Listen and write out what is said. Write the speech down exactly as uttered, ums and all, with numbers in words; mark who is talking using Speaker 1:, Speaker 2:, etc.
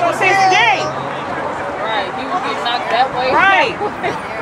Speaker 1: was his day.
Speaker 2: Right, he was getting knocked that way.
Speaker 1: Right.